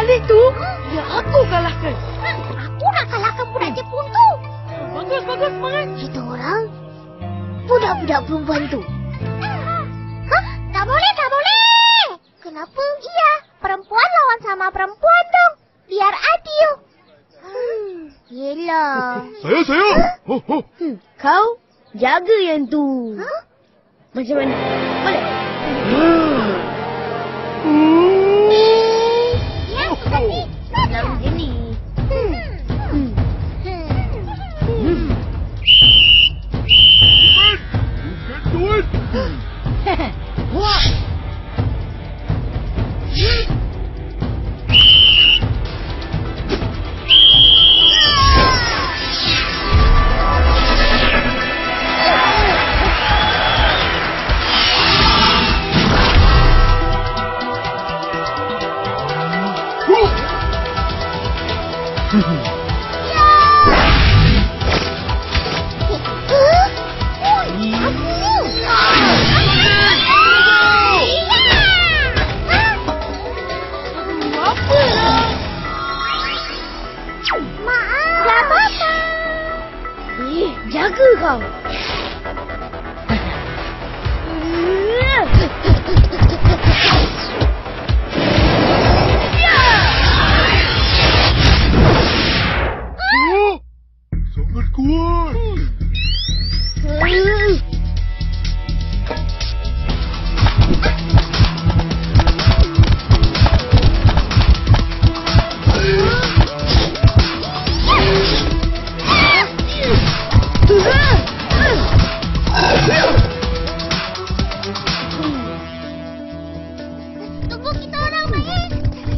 Kali itu, ya aku kalahkan. Aku nak kalahkan budak Jepun tu. Bagus, semangat. Kita orang budak-budak perempuan tu. Hah? Tak boleh. Kenapa iya? Perempuan lawan sama perempuan dong. Biar adil. Yelah. Saya. Kau jaga yang tu. Hah? Macam mana? Boleh? Ya, tadi. Dalam macam ni. Do it. Wah. Jaga kau. Sangat kuat. Tunggu kita orang main.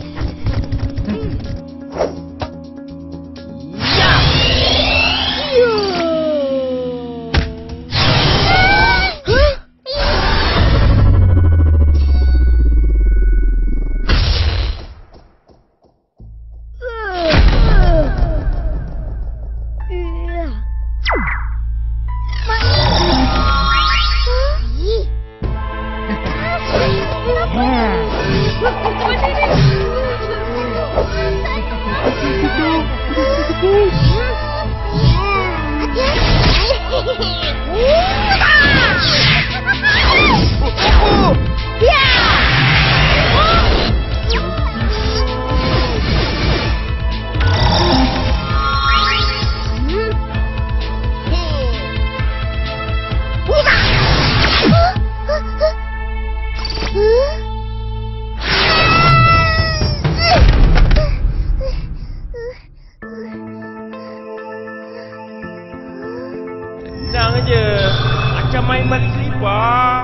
Tenang aja. Macam main balik selipar.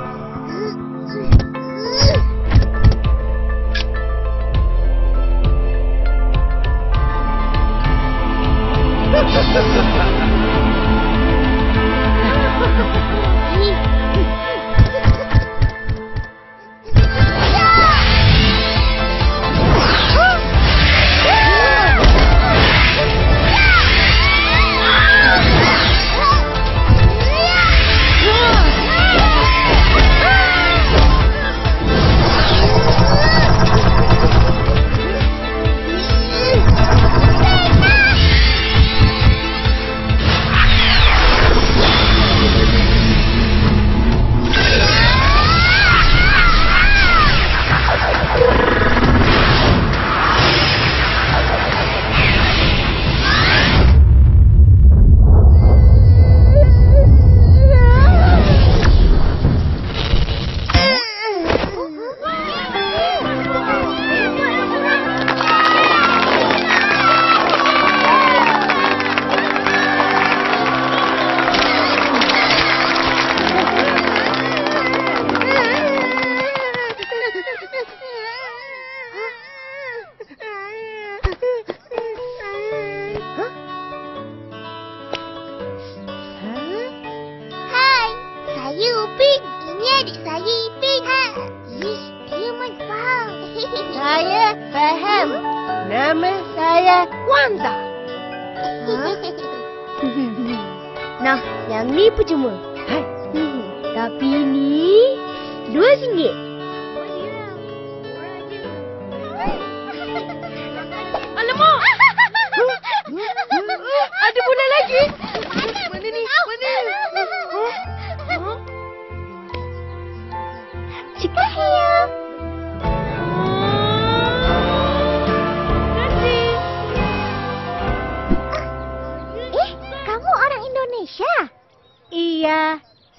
Saya faham. Nama saya Wanda. Nah, yang ni percuma. Tapi ni RM2.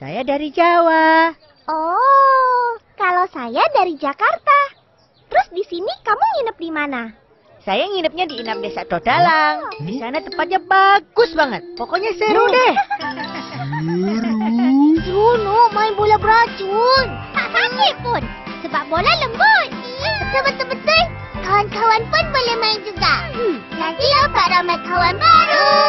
Saya dari Jawa. Oh, kalau saya dari Jakarta. Terus di sini kamu nginep di mana? Saya nginepnya di Inap Desa Todalang. Di sana tempatnya bagus banget. Pokoknya seru deh. Seru, main bola beracun. Tak sakit pun, sebab bola lembut. Betul-betul. Kawan-kawan pun boleh main juga. Nanti dapat ramai kawan baru.